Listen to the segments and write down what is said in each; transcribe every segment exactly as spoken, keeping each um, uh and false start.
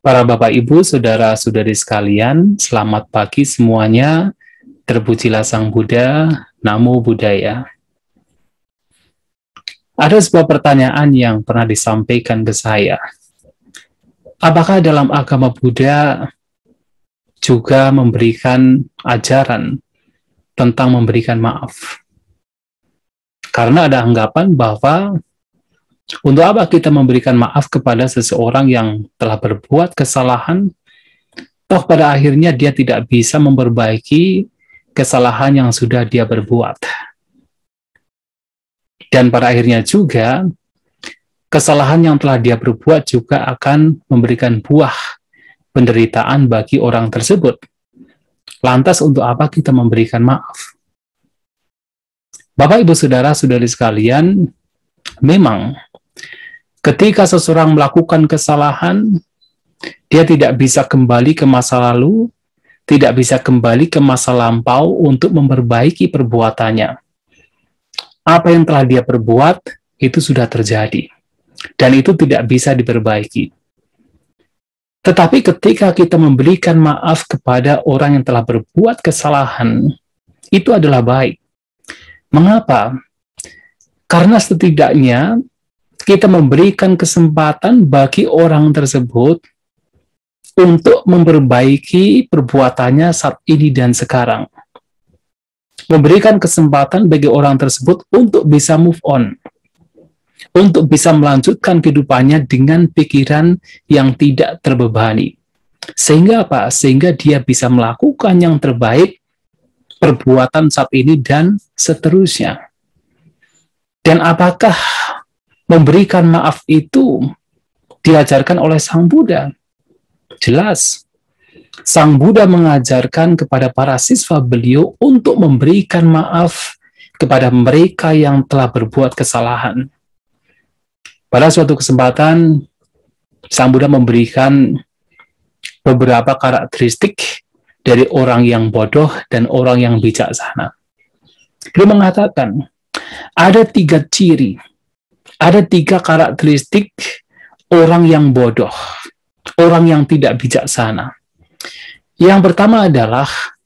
Para Bapak, Ibu, Saudara-saudari sekalian, selamat pagi semuanya. Terpujilah Sang Buddha, Namo Buddhaya. Ada sebuah pertanyaan yang pernah disampaikan ke saya. Apakah dalam agama Buddha juga memberikan ajaran tentang memberikan maaf? Karena ada anggapan bahwa untuk apa kita memberikan maaf kepada seseorang yang telah berbuat kesalahan, toh pada akhirnya dia tidak bisa memperbaiki kesalahan yang sudah dia berbuat. Dan pada akhirnya juga, kesalahan yang telah dia berbuat juga akan memberikan buah penderitaan bagi orang tersebut. Lantas untuk apa kita memberikan maaf? Bapak, Ibu, Saudara-saudari sekalian, memang ketika seseorang melakukan kesalahan, dia tidak bisa kembali ke masa lalu, tidak bisa kembali ke masa lampau untuk memperbaiki perbuatannya. Apa yang telah dia perbuat, itu sudah terjadi. Dan itu tidak bisa diperbaiki. Tetapi ketika kita memberikan maaf kepada orang yang telah berbuat kesalahan, itu adalah baik. Mengapa? Karena setidaknya kita memberikan kesempatan bagi orang tersebut untuk memperbaiki perbuatannya saat ini dan sekarang. Memberikan kesempatan bagi orang tersebut untuk bisa move on, untuk bisa melanjutkan kehidupannya dengan pikiran yang tidak terbebani. Sehingga apa? Sehingga dia bisa melakukan yang terbaik, perbuatan saat ini dan seterusnya. Dan apakah memberikan maaf itu diajarkan oleh Sang Buddha? Jelas. Sang Buddha mengajarkan kepada para siswa beliau untuk memberikan maaf kepada mereka yang telah berbuat kesalahan. Pada suatu kesempatan, Sang Buddha memberikan beberapa karakteristik dari orang yang bodoh dan orang yang bijaksana. Dia mengatakan, ada tiga ciri, ada tiga karakteristik orang yang bodoh, orang yang tidak bijaksana. Yang pertama adalah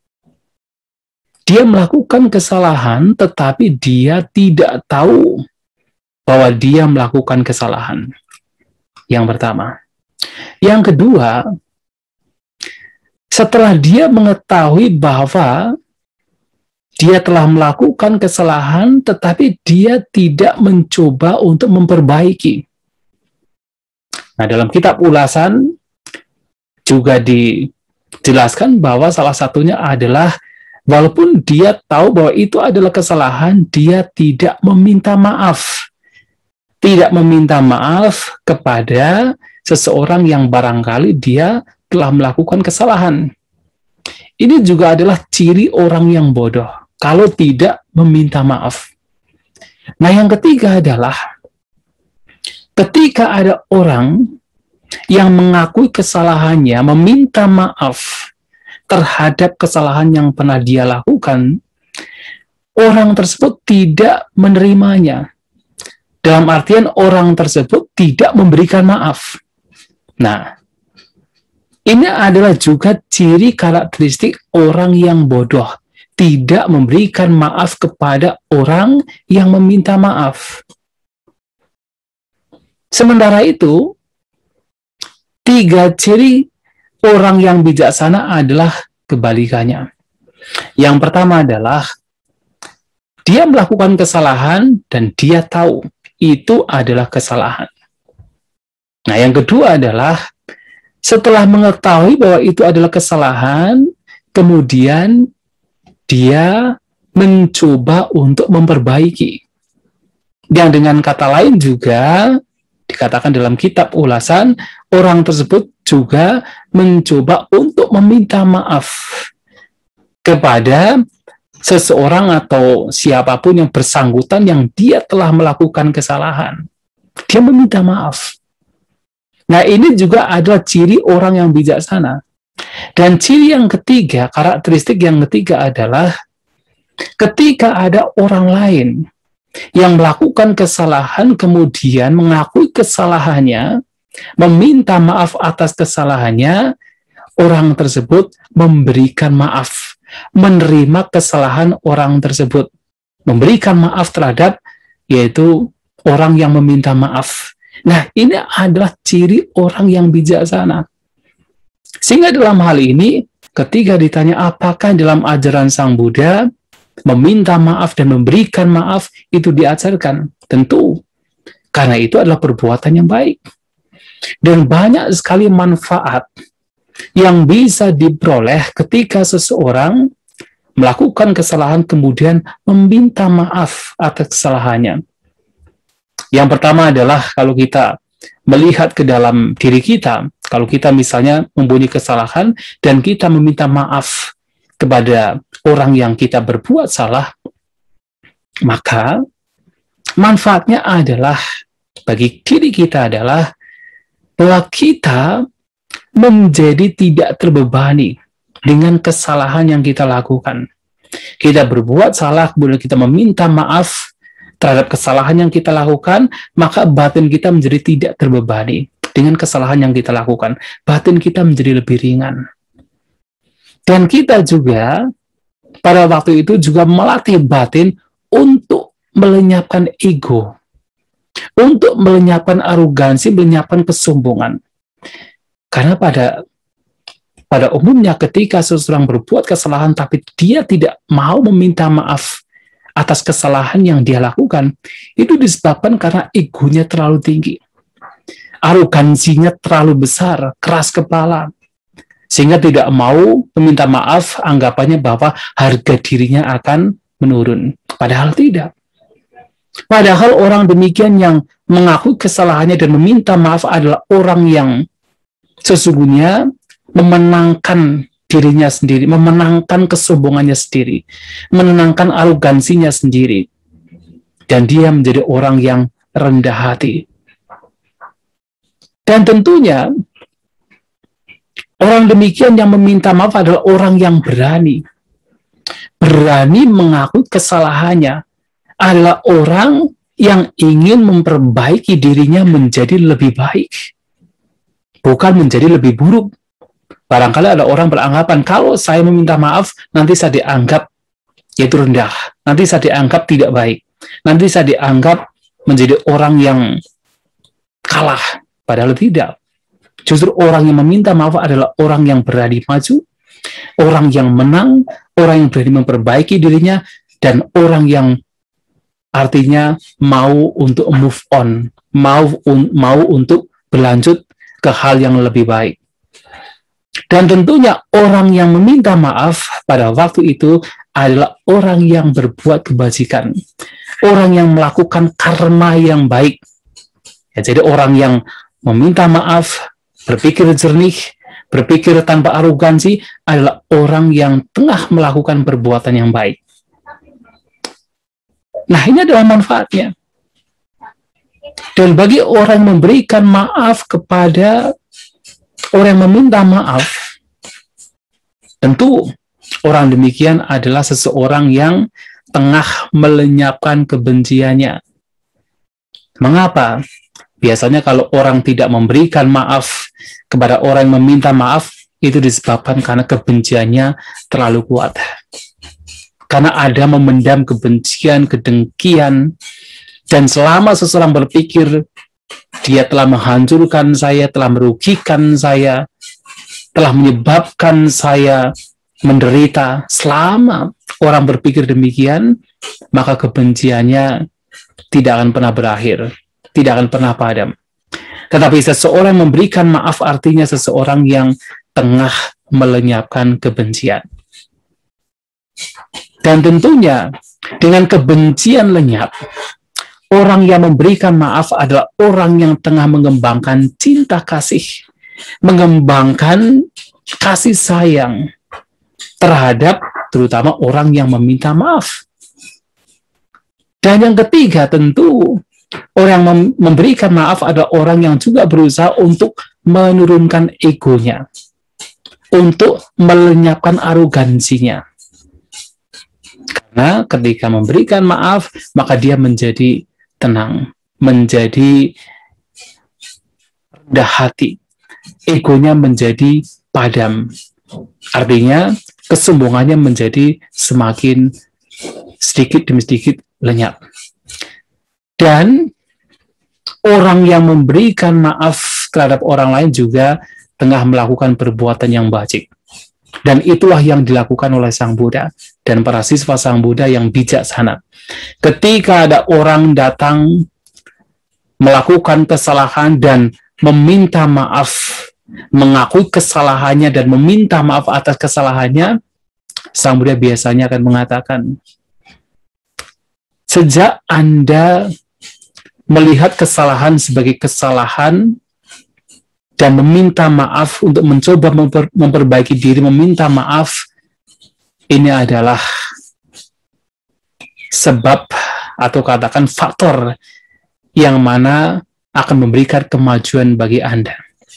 dia melakukan kesalahan tetapi dia tidak tahu bahwa dia melakukan kesalahan. Yang pertama. Yang kedua, setelah dia mengetahui bahwa dia telah melakukan kesalahan tetapi dia tidak mencoba untuk memperbaiki. Nah, dalam kitab ulasan juga dijelaskan bahwa salah satunya adalah walaupun dia tahu bahwa itu adalah kesalahan, dia tidak meminta maaf. Tidak meminta maaf kepada seseorang yang barangkali dia telah melakukan kesalahan. Ini juga adalah ciri orang yang bodoh, kalau tidak meminta maaf. Nah, yang ketiga adalah ketika ada orang yang mengakui kesalahannya, meminta maaf terhadap kesalahan yang pernah dia lakukan, orang tersebut tidak menerimanya. Dalam artian orang tersebut tidak memberikan maaf. Nah, ini adalah juga ciri karakteristik orang yang bodoh, tidak memberikan maaf kepada orang yang meminta maaf. Sementara itu, tiga ciri orang yang bijaksana adalah kebalikannya. Yang pertama adalah dia melakukan kesalahan dan dia tahu itu adalah kesalahan. Nah, yang kedua adalah setelah mengetahui bahwa itu adalah kesalahan, kemudian dia mencoba untuk memperbaiki. Yang dengan kata lain juga dikatakan dalam kitab ulasan, orang tersebut juga mencoba untuk meminta maaf kepada seseorang atau siapapun yang bersangkutan yang dia telah melakukan kesalahan. Dia meminta maaf. Nah, ini juga adalah ciri orang yang bijaksana. Dan ciri yang ketiga, karakteristik yang ketiga adalah ketika ada orang lain yang melakukan kesalahan kemudian mengakui kesalahannya, meminta maaf atas kesalahannya, orang tersebut memberikan maaf, menerima kesalahan orang tersebut, memberikan maaf terhadap yaitu orang yang meminta maaf. Nah, ini adalah ciri orang yang bijaksana. Sehingga dalam hal ini, ketika ditanya apakah dalam ajaran Sang Buddha meminta maaf dan memberikan maaf itu diajarkan, tentu karena itu adalah perbuatan yang baik. Dan banyak sekali manfaat yang bisa diperoleh ketika seseorang melakukan kesalahan kemudian meminta maaf atas kesalahannya. Yang pertama adalah kalau kita melihat ke dalam diri kita, kalau kita misalnya mempunyai kesalahan dan kita meminta maaf kepada orang yang kita berbuat salah, maka manfaatnya adalah bagi diri kita adalah bahwa kita menjadi tidak terbebani dengan kesalahan yang kita lakukan. Kita berbuat salah, kemudian kita meminta maaf terhadap kesalahan yang kita lakukan, maka batin kita menjadi tidak terbebani dengan kesalahan yang kita lakukan. Batin kita menjadi lebih ringan. Dan kita juga pada waktu itu juga melatih batin untuk melenyapkan ego, untuk melenyapkan arogansi, melenyapkan kesombongan. Karena pada pada umumnya ketika seseorang berbuat kesalahan tapi dia tidak mau meminta maaf atas kesalahan yang dia lakukan, itu disebabkan karena egonya terlalu tinggi. Arogansinya terlalu besar, keras kepala, sehingga tidak mau meminta maaf, anggapannya bahwa harga dirinya akan menurun. Padahal tidak. Padahal orang demikian yang mengakui kesalahannya dan meminta maaf adalah orang yang sesungguhnya memenangkan dirinya sendiri, memenangkan kesombongannya sendiri, menenangkan arogansinya sendiri. Dan dia menjadi orang yang rendah hati. Dan tentunya orang demikian yang meminta maaf adalah orang yang berani. Berani mengakui kesalahannya, adalah orang yang ingin memperbaiki dirinya menjadi lebih baik, bukan menjadi lebih buruk. Barangkali ada orang beranggapan, kalau saya meminta maaf, nanti saya dianggap yaitu rendah, nanti saya dianggap tidak baik, nanti saya dianggap menjadi orang yang kalah. Padahal tidak. Justru orang yang meminta maaf adalah orang yang berani maju, orang yang menang, orang yang berani memperbaiki dirinya, dan orang yang artinya mau untuk move on, mau un, mau untuk berlanjut ke hal yang lebih baik. Dan tentunya orang yang meminta maaf pada waktu itu adalah orang yang berbuat kebajikan, orang yang melakukan karma yang baik. Ya, jadi orang yang meminta maaf, berpikir jernih, berpikir tanpa arogansi adalah orang yang tengah melakukan perbuatan yang baik. Nah, ini adalah manfaatnya. Dan bagi orang yang memberikan maaf kepada orang yang meminta maaf, tentu orang demikian adalah seseorang yang tengah melenyapkan kebenciannya. Mengapa? Biasanya kalau orang tidak memberikan maaf kepada orang yang meminta maaf, itu disebabkan karena kebenciannya terlalu kuat. Karena ada memendam kebencian, kedengkian, dan selama seseorang berpikir dia telah menghancurkan saya, telah merugikan saya, telah menyebabkan saya menderita, selama orang berpikir demikian, maka kebenciannya tidak akan pernah berakhir, tidak akan pernah padam. Tetapi seseorang memberikan maaf artinya seseorang yang tengah melenyapkan kebencian. Dan tentunya dengan kebencian lenyap, orang yang memberikan maaf adalah orang yang tengah mengembangkan cinta kasih, mengembangkan kasih sayang terhadap terutama orang yang meminta maaf. Dan yang ketiga tentu orang yang memberikan maaf adalah orang yang juga berusaha untuk menurunkan egonya, untuk melenyapkan arogansinya. Karena ketika memberikan maaf, maka dia menjadi tenang, menjadi rendah hati, egonya menjadi padam. Artinya kesombongannya menjadi semakin sedikit demi sedikit lenyap. Dan orang yang memberikan maaf terhadap orang lain juga tengah melakukan perbuatan yang baik. Dan itulah yang dilakukan oleh Sang Buddha dan para siswa Sang Buddha yang bijaksana. Ketika ada orang datang melakukan kesalahan dan meminta maaf, mengakui kesalahannya dan meminta maaf atas kesalahannya, Sang Buddha biasanya akan mengatakan, sejak Anda melihat kesalahan sebagai kesalahan dan meminta maaf untuk mencoba memper, memperbaiki diri, meminta maaf, ini adalah sebab atau katakan faktor yang mana akan memberikan kemajuan bagi Anda.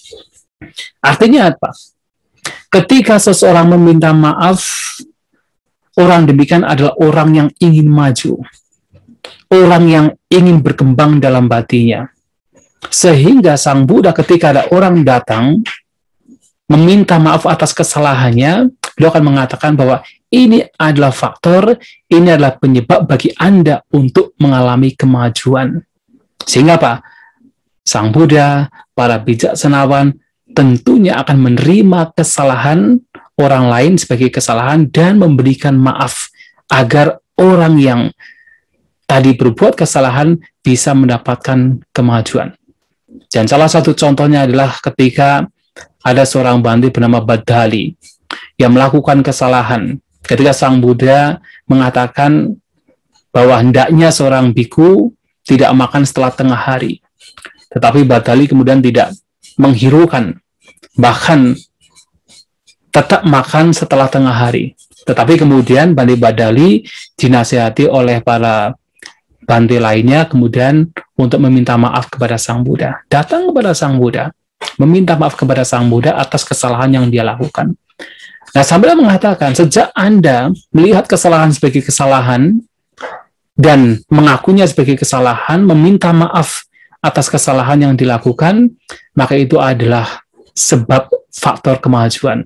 Artinya apa? Ketika seseorang meminta maaf, orang demikian adalah orang yang ingin maju, orang yang ingin berkembang dalam batinnya. Sehingga Sang Buddha ketika ada orang datang meminta maaf atas kesalahannya, beliau akan mengatakan bahwa ini adalah faktor, ini adalah penyebab bagi Anda untuk mengalami kemajuan. Sehingga apa? Sang Buddha, para bijaksanawan tentunya akan menerima kesalahan orang lain sebagai kesalahan dan memberikan maaf agar orang yang tadi berbuat kesalahan bisa mendapatkan kemajuan. Dan salah satu contohnya adalah ketika ada seorang bante bernama Badali yang melakukan kesalahan. Ketika Sang Buddha mengatakan bahwa hendaknya seorang biku tidak makan setelah tengah hari. Tetapi Badali kemudian tidak menghiraukan, bahkan tetap makan setelah tengah hari. Tetapi kemudian Bante Badali dinasihati oleh para bante lainnya kemudian untuk meminta maaf kepada Sang Buddha. Datang kepada Sang Buddha, meminta maaf kepada Sang Buddha atas kesalahan yang dia lakukan. Nah, Sang Buddha mengatakan, sejak Anda melihat kesalahan sebagai kesalahan dan mengakuinya sebagai kesalahan, meminta maaf atas kesalahan yang dilakukan, maka itu adalah sebab faktor kemajuan.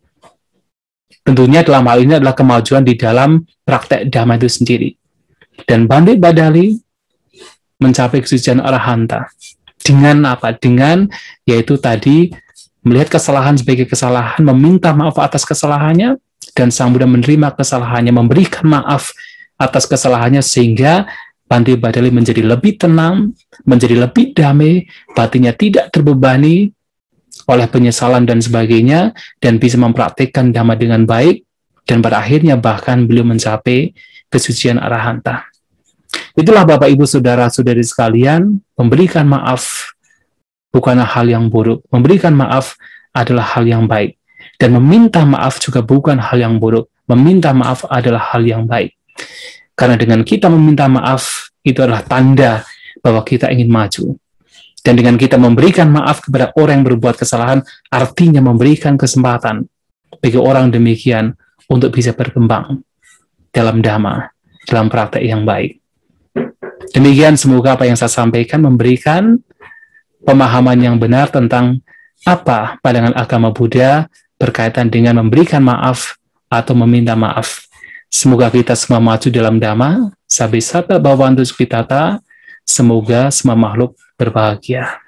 Tentunya dalam hal ini adalah kemajuan di dalam praktek Dhamma itu sendiri. Dan Bante Badali mencapai kesucian arahanta. Dengan apa? Dengan yaitu tadi melihat kesalahan sebagai kesalahan, meminta maaf atas kesalahannya, dan Sang Buddha menerima kesalahannya, memberikan maaf atas kesalahannya, sehingga Bante Badali menjadi lebih tenang, menjadi lebih damai, batinnya tidak terbebani oleh penyesalan dan sebagainya, dan bisa mempraktikkan Dhamma dengan baik, dan pada akhirnya bahkan beliau mencapai kesucian arahanta. Itulah Bapak Ibu Saudara-saudari sekalian, memberikan maaf bukanlah hal yang buruk. Memberikan maaf adalah hal yang baik. Dan meminta maaf juga bukan hal yang buruk. Meminta maaf adalah hal yang baik. Karena dengan kita meminta maaf, itu adalah tanda bahwa kita ingin maju. Dan dengan kita memberikan maaf kepada orang yang berbuat kesalahan, artinya memberikan kesempatan bagi orang demikian untuk bisa berkembang dalam Dhamma, dalam praktek yang baik. Demikian semoga apa yang saya sampaikan memberikan pemahaman yang benar tentang apa pandangan agama Buddha berkaitan dengan memberikan maaf atau meminta maaf. Semoga kita semua maju dalam Dhamma, Sabisata Bhavantu Sukhitata, semoga semua makhluk berbahagia.